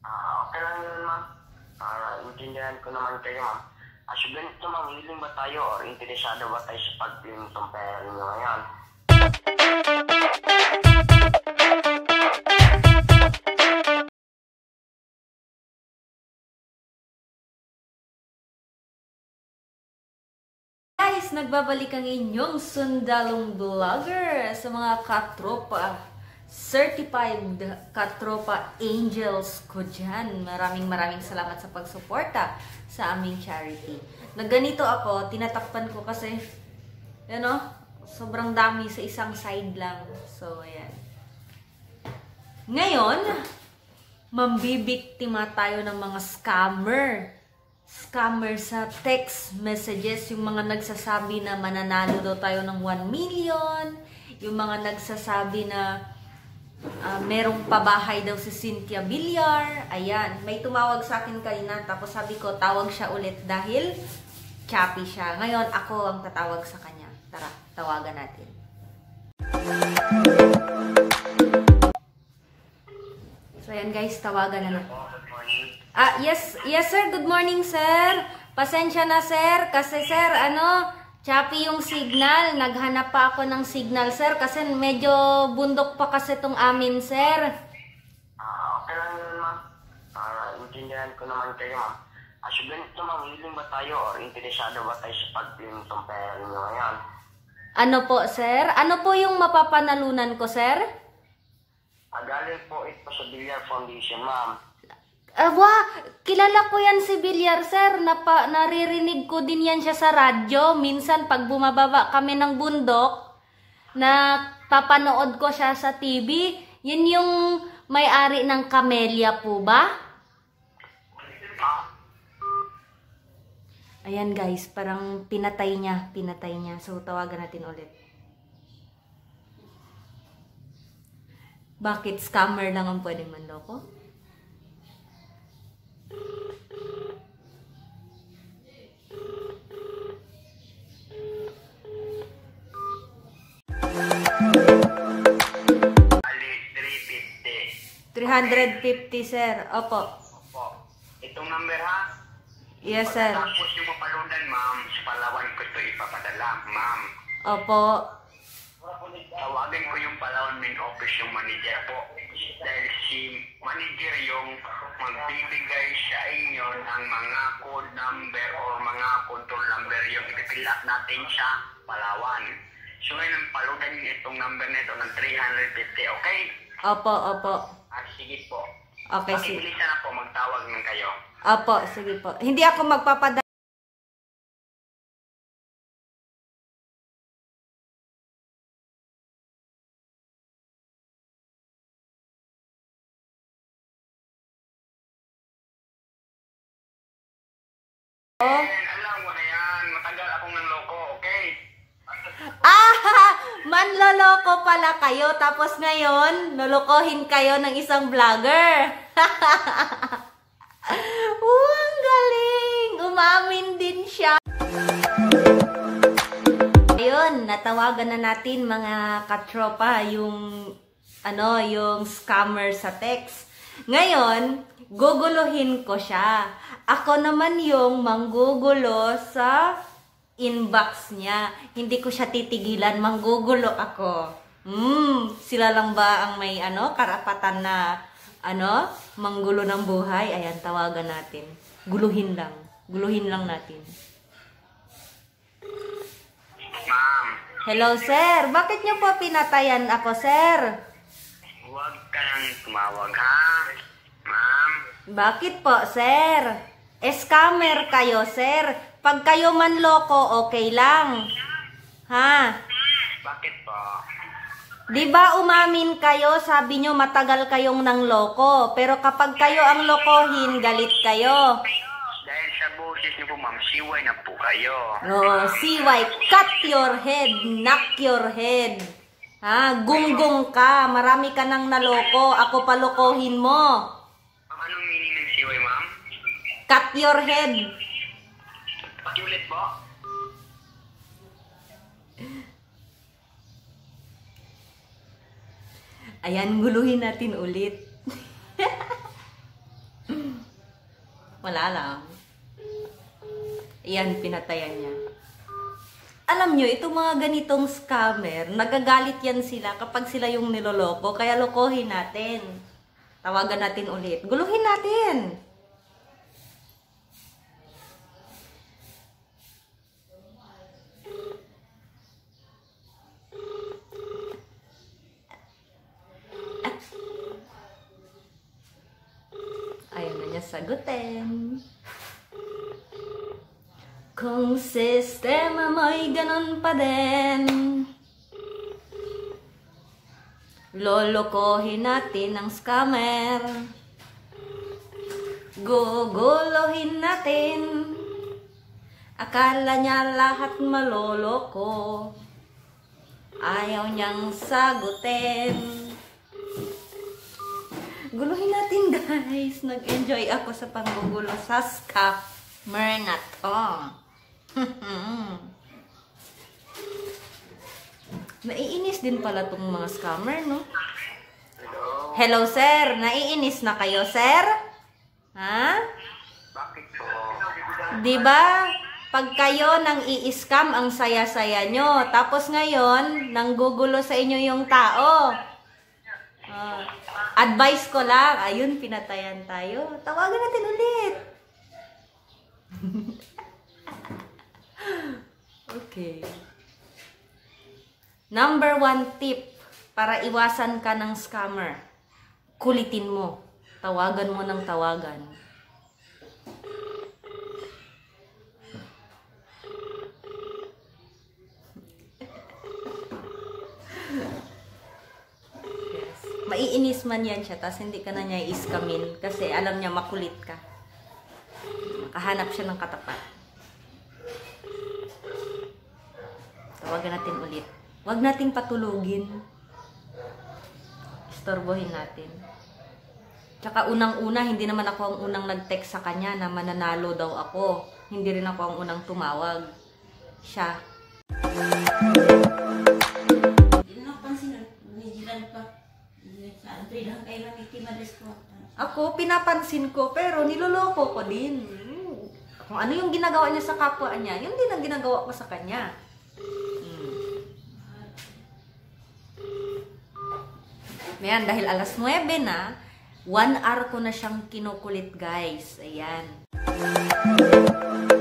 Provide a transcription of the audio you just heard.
Okay lang yun, ma'am. Intindihan ko naman kayo, ma'am. So, ganito, ma'am, willing ba tayo or interesado ba tayo sa pag-claim itong pera nyo ngayon? Guys, nagbabalik ang inyong sundalong vlogger sa mga katropa, certified katropa angels ko dyan. Maraming salamat sa pagsuporta sa aming charity. Nagganito ako, tinatakpan ko kasi, sobrang dami sa isang side lang. So, ayan. Ngayon, mambibiktima tayo ng mga scammer sa text messages, yung mga nagsasabi na mananalo daw tayo ng 1 million, yung mga nagsasabi na merong pabahay daw si Cynthia Villar. Ayan, may tumawag sa akin kanina, tapos sabi ko tawag siya ulit dahil choppy siya. Ngayon ako ang tatawag sa kanya. Tara, tawagan natin. So ayan guys, tawagan na natin. Yes sir, good morning sir. Pasensya na sir, kasi sir, choppy yung signal. Naghanap pa ako ng signal sir, kasi medyo bundok pa kasi itong amin sir. Okay lang yun, ma'am. Intindihan ko naman kayo, ma'am. So, ganito, ma'am, willing ba tayo or interesado ba tayo sa pag-claim itong pera nyo ngayon? Ano po sir? Ano po yung mapapanalunan ko sir? Galing po ito sa Villar Foundation, ma'am. Kilala ko yan si Villar, sir. Naririnig ko din yan siya sa radyo. Minsan, pag bumababa kami ng bundok, na papanood ko siya sa TV. Yun yung may-ari ng Camellia po ba? Ayan guys, parang pinatay niya. So, tawagan natin ulit. Bakit scammer lang ang pwedeng manloko? $350, sir. Opo. Itong number, ha? Yes, sir. Tapos yung mapalunan, ma'am, sa Palawan ko ito ipapadala, ma'am. Opo. Tawagin ko yung Palawan main office, yung manager po. Dahil si manager yung magbibigay sa inyo ng mga code number or mga control number yung ipipill up natin sa Palawan. So ngayon, palunan nyo itong number nito ng 350, okay? Opo. Sige po. Okay, sige. Bilisan na po, magtawag ng kayo. Opo, sige po. Hindi ako magpapadala. Alam mo na yan, matagal akong nanloko, okay? Manloloko pala kayo, tapos ngayon, lolokohin kayo ng isang vlogger. Ang galing! Umamin din siya. Ayun, natawagan na natin mga katropa yung scammer sa text. Ngayon, guguluhin ko siya. Ako naman yung manggugulo sa inbox niya. Hindi ko siya titigilan, manggugulo ako. Sila lang ba ang may karapatan na manggulo ng buhay? Ayan, tawagan natin. Guluhin lang natin. Ma'am. Hello, sir. Bakit niyo po pinatayan ako, sir? Huwag ka nang tumawag, ha? Ma'am. Bakit po, sir? Scammer kayo, sir. Pag kayo manloko, okay lang. Ha? Bakit po? Di ba umamin kayo, sabi nyo matagal kayong nangloko. Pero kapag kayo ang lokohin, galit kayo. Dahil sa boses niyo po, ma'am, siway na po kayo. Siway, cut your head, knock your head. Ha? Gunggong ka, marami ka nang naloko, ako palokohin mo. Anong meaning ng siway, ma'am? Cut your head. Pakiulit po. Ayan, guluhin natin ulit. Wala lang. Ayan, pinatayan niya. Alam nyo, itong mga ganitong scammer, nagagalit yan sila kapag sila yung niloloko. Kaya lokohin natin. Tawagan natin ulit. Guluhin natin. Ayaw na niya sagutin. Kung sistema mo'y ganun pa din, lolokohin natin ang scammer. Guguluhin natin. Akala niya lahat maloloko. Ayaw niyang sagutin. Guluhin natin, guys. Nag-enjoy ako sa panggugulo sa scammer na to. Naiinis din pala tong mga scammer, no? Hello, sir. Naiinis na kayo, sir? Ha? Bakit po? Diba? Pag kayo nang i-scam, ang saya-saya nyo. Tapos ngayon, nanggugulo sa inyo yung tao. Advice ko lang. Ayun, pinatayan tayo. Tawagan natin ulit. Okay. Number 1 tip para iwasan ka ng scammer. Kulitin mo. Tawagan mo ng tawagan. Yes. Maiinis man yan siya, tapos hindi ka na niya i-scamin kasi alam niya makulit ka. Makahanap siya ng katapat. Tawagan natin ulit. Huwag nating patulugin. Istorbohin natin. Tsaka unang-una, hindi naman ako ang unang nag-text sa kanya na mananalo daw ako. Hindi rin ako ang unang tumawag. Siya. Ako, pinapansin ko, pero niloloko ko din. Kung ano yung ginagawa niya sa kapwa niya, yun din ang ginagawa ko sa kanya. Ayan, dahil alas 9 na, 1 hour ko na siyang kinukulit, guys. Ayan.